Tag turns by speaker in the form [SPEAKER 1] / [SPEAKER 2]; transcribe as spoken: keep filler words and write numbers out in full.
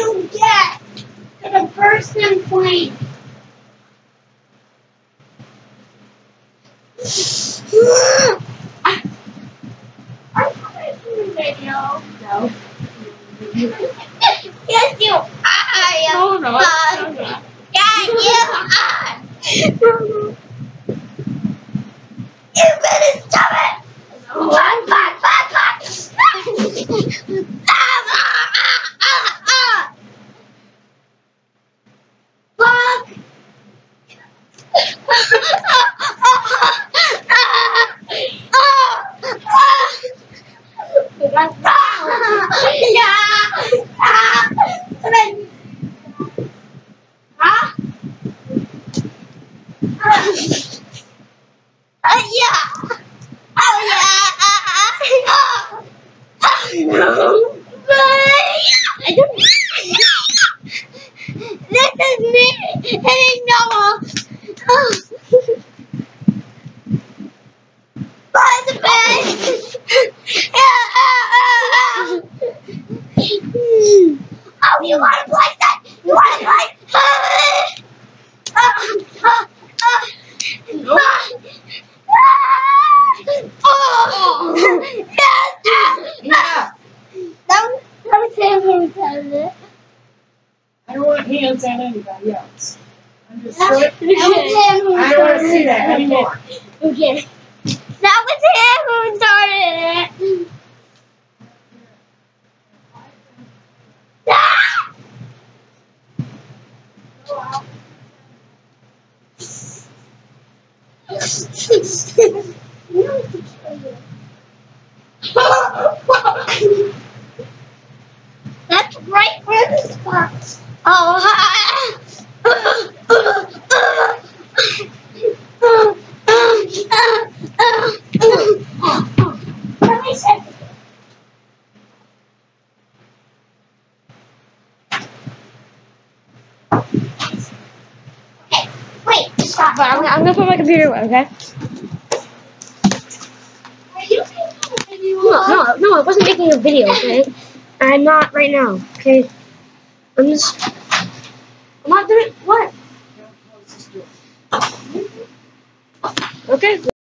[SPEAKER 1] you get to the person playing? Are you making a video? No. Yes, you are.
[SPEAKER 2] No, no,
[SPEAKER 1] Uh,
[SPEAKER 2] no, no.
[SPEAKER 1] Yeah, you are. You better stop it. Fuck, fuck, fuck, fuck. Fuck. This is me hitting Noah. By the bed. Oh, you want to play that? You want to play?
[SPEAKER 2] Nope.
[SPEAKER 1] Oh, yes.
[SPEAKER 2] Yeah.
[SPEAKER 1] That was, that was him who said it.
[SPEAKER 2] I don't want hands on anybody else. I'm just
[SPEAKER 1] That
[SPEAKER 2] so,
[SPEAKER 1] was him who
[SPEAKER 2] I don't want to
[SPEAKER 1] started
[SPEAKER 2] see that
[SPEAKER 1] it.
[SPEAKER 2] anymore.
[SPEAKER 1] Okay. That was him who started it. Ah! That's right where the spot. Oh, let me say. Okay, wait, stop.
[SPEAKER 3] But I'm, I'm gonna put my computer away, okay?
[SPEAKER 1] Are you making a video?
[SPEAKER 3] No, no, no, I wasn't making a video, okay? I'm not right now, okay? I'm just... I'm not doing... What? Okay.